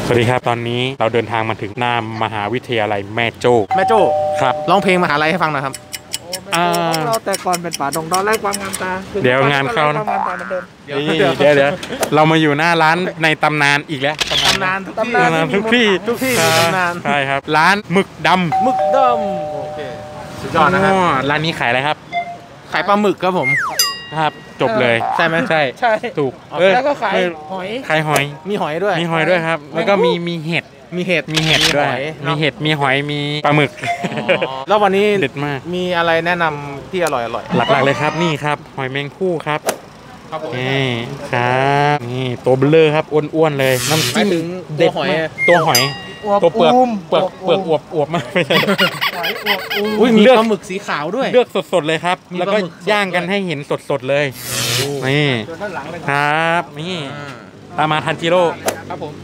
สวัสดีครับตอนนี้เราเดินทางมาถึงหน้ามหาวิทยาลัยแม่โจ้ครับร้องเพลงมหาลัยให้ฟังหน่อยครับเราแต่ก่อนเป็นป่าดงตอนแรกความงามตาเดี๋ยวงานเข้านะเดี๋ยวเรามาอยู่หน้าร้านในตำนานอีกแล้วตำนานทุกที่ตำนานใช่ครับร้านหมึกดำโอเคสุดยอดนะครับร้านนี้ขายอะไรครับขายปลาหมึกครับผมครับจบเลยใช่ไหมใช่ถูกแล้วก็ขายหอยมีหอยด้วยครับแล้วก็มีเห็ดด้วยมีเห็ดมีหอยมีปลาหมึกแล้ววันนี้เด็ดมากมีอะไรแนะนำที่อร่อยหลักๆเลยครับนี่ครับหอยแมงภู่ครับนี่ครับนี่ตัวเบลอครับอ้วนๆเลยน้ำจิ้มเด็ดมากตัวหอยตัวเปลือกอวบมากไม่ใช่มีปลาหมึกสีขาวด้วยเลือกสดๆเลยครับแล้วก็ย่างกันให้เห็นสดๆเลยนี่ครับนี่ตามมาทันจิโร่ครับผม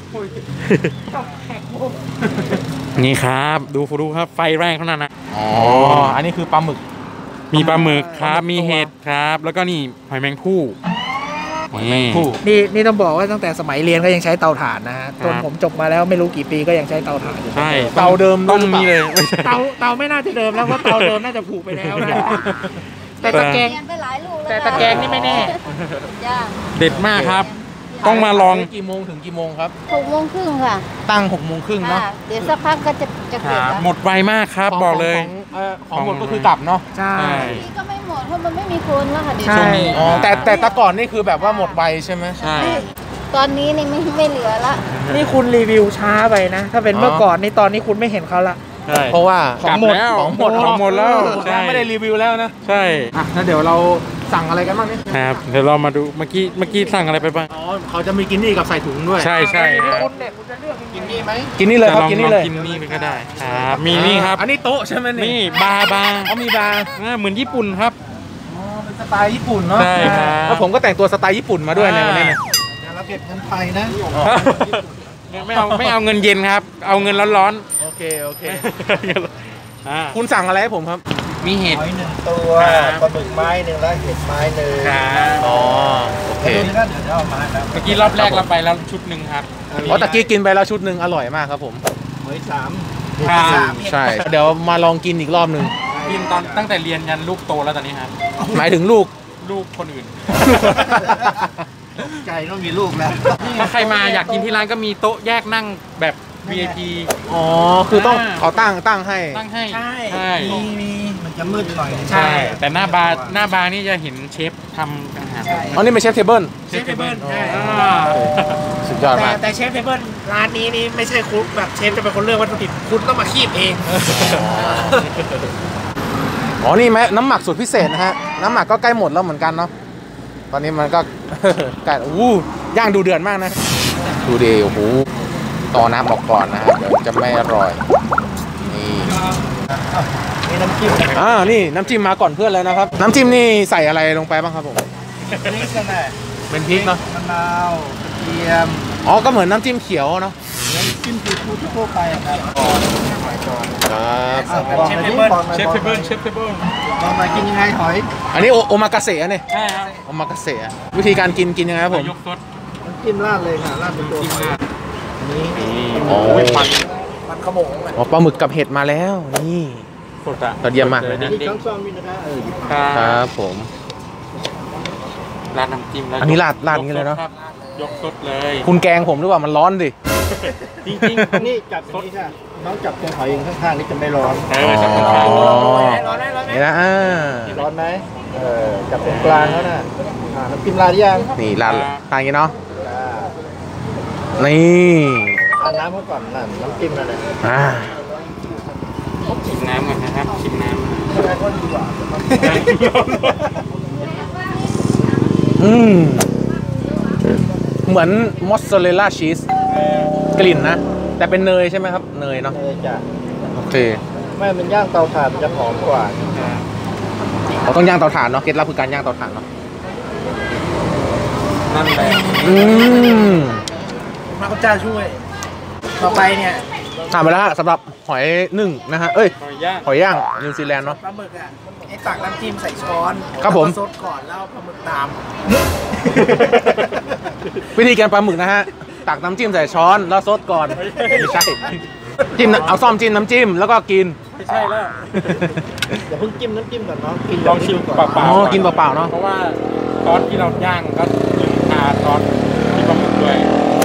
นี่ครับดูครับไฟแรงขนาดนั้นอันนี้คือปลาหมึกมีปลาหมึกครับมีเห็ดครับแล้วก็นี่หอยแมงภู่นี่ต้องบอกว่าตั้งแต่สมัยเรียนก็ยังใช้เตาถ่านนะฮะจนผมจบมาแล้วไม่รู้กี่ปีก็ยังใช้เตาถ่านอยู่ใช่เตาเดิมต้องมีเลยเตาไม่น่าจะเดิมแล้วเพราะเตาเดิมน่าจะผุไปแล้วนะแต่ตะแกรงนี่ไม่แน่เด็ดมากครับต้องมาลองกี่โมงถึงกี่โมงครับ 6:30ค่ะตั้ง6:30เนาะเดี๋ยวสักพักก็จะเสร็จแล้วหมดไวมากครับบอกเลยของหมดก็คือกลับเนาะใช่นี่ก็ไม่หมดเพราะมันไม่มีคนแล้วค่ะเดี๋ยวแต่ตะก่อนนี่คือแบบว่าหมดไวใช่ไหมใช่ตอนนี้นี่ไม่เหลือละนี่คุณรีวิวช้าไปนะถ้าเป็นเมื่อก่อนนี่ตอนนี้คุณไม่เห็นเขาละเพราะว่าของหมดแล้วไม่ได้รีวิวแล้วนะใช่แล้วเดี๋ยวเราสั่งอะไรกันบ้างนี่ครับเดี๋ยวเรามาดูเมื่อกี้สั่งอะไรไปบ้างเขาจะมีกินนี่กับใส่ถุงด้วยใช่คุณจะเลือกกินนี่ไหมกินนี่เลยครับกินนี่เลยกินนี่ก็ได้ครับมีนี่ครับอันนี้โต๊ะใช่ไหมนี่บาร์เขามีบาร์เหมือนญี่ปุ่นครับเป็นสไตล์ญี่ปุ่นเนาะใช่ครับแล้วผมก็แต่งตัวสไตล์ญี่ปุ่นมาด้วยในวันนี้เราเก็บเงินไทยนะไม่เอาเงินเย็นครับเอาเงินร้อนๆโอเคคุณสั่งอะไรให้ผมครับมีเห็ด 1 ตัวปลาหมึกไม้1แล้วเห็ดไม้1 ครับโอเคเมื่อกี้รอบแรกเราไปแล้วชุดหนึ่งครับตะกี้กินไปแล้วชุดหนึ่งอร่อยมากครับผมเหมย 3ใช่เดี๋ยวมาลองกินอีกรอบหนึ่งกินตั้งแต่เรียนยันลูกโตแล้วตอนนี้ครับหมายถึงลูกคนอื่นใจต้องมีลูกแล้วถ้าใครมาอยากกินที่ร้านก็มีโต๊ะแยกนั่งแบบ VIP คือต้องเขาตั้งให้ใช่มีมันจะมืดหน่อยใช่แต่หน้าบาร์นี่จะเห็นเชฟทำอาหารนี่เป็นเชฟเทเบิลใช่สุดยอดมากแต่เชฟเทเบิลร้านนี้นี่ไม่ใช่คุกแบบเชฟจะเป็นคนเลือกวัตถุดิบคุณต้องมาคีบเองนี่ไหมน้ำหมักสูตรพิเศษนะฮะน้ำหมักก็ใกล้หมดแล้วเหมือนกันเนาะตอนนี้มันก็ไก่ย่างดูเดือดมากนะดูดีโอ้โหต่อน้ำออกก่อนนะฮะเดี๋ยวจะไม่อร่อยนี่น้ำจิ้มนี่น้ำจิ้มมาก่อนเพื่อนเลยนะครับน้ำจิ้มนี่ใส่อะไรลงไปบ้างครับผมพริกกันแหละเป็นพริกเนาะมะนาวกระเทียมก็เหมือนน้ำจิ้มเขียวเนาะน้ำจิ้มซีฟู้ดทั่วไปครับเชฟเทเบิลลองมากินยังไงหอยอันนี้โอมากาเสะเนี่ยใช่ครับโอมากาเสะวิธีการกินยังไงครับผมยกซดจิ้มราดเลยค่ะราดเป็นตัวนี่มันขโมงปลาหมึกกับเห็ดมาแล้วนี่ตอเยี่ยมมากเลยนะครับผมราดน้ำจิ้มแล้วอันนี้ราดนี้เลยเนาะยกซดเลยคุณแกงผมหรือเปล่ามันร้อนดิจริงๆนี่จับซดค่ะน้องจับตัวหอยข้างๆนี่จะไม่ร้อนนี่นะร้อนไหมจับตรงกลางแล้วน่ะน้ำจิ้มราดยังนี่ราดอย่างนี้เนาะนี่น้ำเมื่อก่อนนั่นน้ำจิ้มนั่นแหละชิมน้ำกันนะครับชิมน้ำเหมือนมอสซาเรลล่าชีสกลิ่นนะแต่เป็นเนยใช่ไหมครับเนยเนาะโอเคไม่มันย่างเตาถ่านมันจะหอมกว่าต้องย่างเตาถ่านเนาะเคล็ดลับคือการย่างเตาถ่านเนาะนั่นแหละพระเจ้าช่วยต่อไปเนี่ยทำไปแล้วฮะสำหรับหอยนึ่งนะฮะหอยย่างนิวซีแลนด์เนาะปลาหมึกตักน้ำจิ้มใส่ช้อนครับผมซดก่อนแล้วปลาหมึกตามวิธีการปลาหมึกนะฮะตักน้ำจิ้มใส่ช้อนแล้วซดก่อนไม่ใช่จิ้มเอาซ่อมจิ้มน้ำจิ้มแล้วก็กินไม่ใช่แล้วอย่าเพิ่งจิ้มน้ำจิ้มก่อนเนาะกินลองชิมเปล่าอ๋อๆกินเปล่าๆเนาะเพราะว่าซอสที่เราย่างก็ทาซอสที่ปลาหมึกด้วย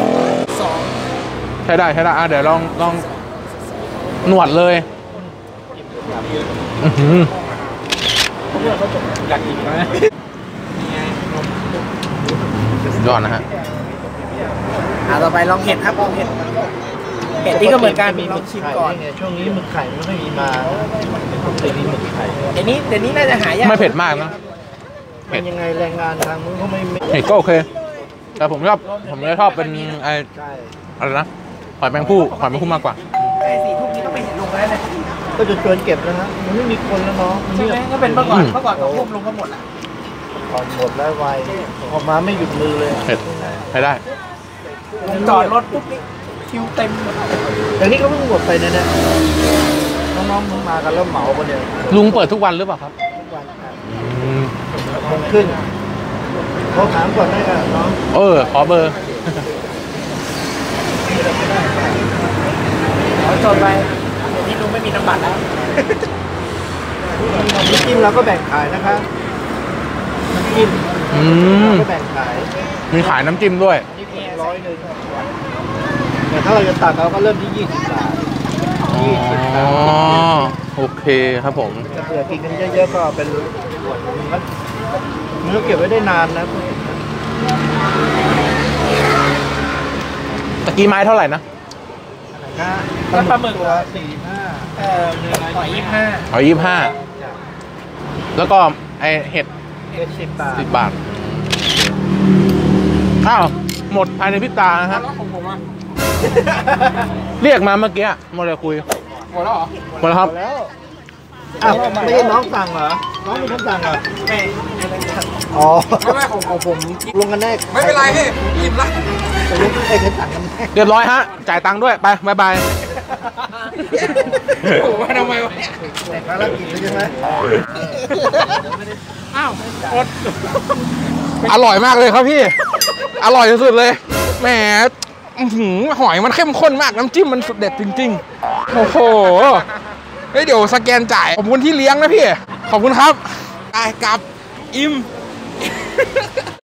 ใช้ได้อ่ะเดี๋ยวลองหนวดเลยอื้อหืออยากกินไหมสุดยอดนะฮะต่อไปลองเห็ดครับลองเห็ดนี่ก็เหมือนกันลองชิมก่อนช่วงนี้หมึกไข่ไม่ค่อยมีมาแต่มีหมึกไข่เดี๋ยวนี้น่าจะหายากไม่เผ็ดมากนะเป็นยังไงแรงงานทางมึงเขาไม่เผ็ดก็โอเค แต่ผมจะชอบเป็นไอใช่อะไรนะหอยแมงผู้มากกว่าไอ้4 ทุ่มนี้ต้องไปเห็นลงแล้วนะก็จะชวนเก็บแล้วนะมันไม่มีคนแล้วเนาะมันใช่เงีไหมยบก็เป็นเมื่อก่อนกับพุ่มลงก็หมดละก่อนหมดแล้วไวออกมาไม่หยุดมือเลยเผ็ดใช้ได้จอดรถปุ๊บนี่คิวเต็มแต่นี่ก็เพิ่งหมดไปเนี่ยน้องๆมึงมากันแล้วเหมากันเนี่ยลุงเปิดทุกวันหรือเปล่าครับทุกวันมันขึ้นเขาถามก่อนได้กันน้องขอเบอร์เอาจอดไปเดี๋ยวนี้ลุงไม่มีน้ำบัตรแล้วน้ำจิ้มเราก็แบ่งขายนะคะน้ำจิ้มอืมก็แบ่งขายมีขายน้ำจิ้มด้วยนี่ขวด100นึงแต่ถ้าเราจะตัดเราก็เริ่มที่20 บาท20 อ๋บาอทโอเคครับผมถ้าเผื่อกินกันเยอะๆก็เป็นขวดนึงแล้วมันก็เก็บไว้ได้นานนะตะกี้ไม้เท่าไหร่นะแล้วปลาหมึกตัว45 หอย25 25แล้วก็ไอเห็ด 10 บาท 10 บาทอ้าวหมดภายในพริบตานะฮะแล้วของผมอ่ะเรียกมาเมื่อกี้หมดเลยคุยหมดแล้วเหรอหมดแล้วครับแล้วอ้าวไม่ใช่น้องสั่งเหรอ น้องเป็นคนสั่งเหรอไม่อ๋อไม่ของผมลงกันแน่ไม่เป็นไรพี่อิ่มละแต่ลงใครเคยสั่งกันแน่เรียบร้อยฮะ จ่ายตังค์ด้วย ไปบายบายโอ้โหทำไมวะแต่ภารกิจเลยใช่ไหมอ้าวอดอร่อยมากเลยครับพี่ อร่อยสุดๆเลย แหมอื้อหือหอยมันเข้มข้นมาก น้ำจิ้มมันสุดเด็ดจริงๆ โอ้โห เฮ้ยเดี๋ยวสแกนจ่าย ขอบคุณที่เลี้ยงนะพี่ ขอบคุณครับไปกลับ อิ่ม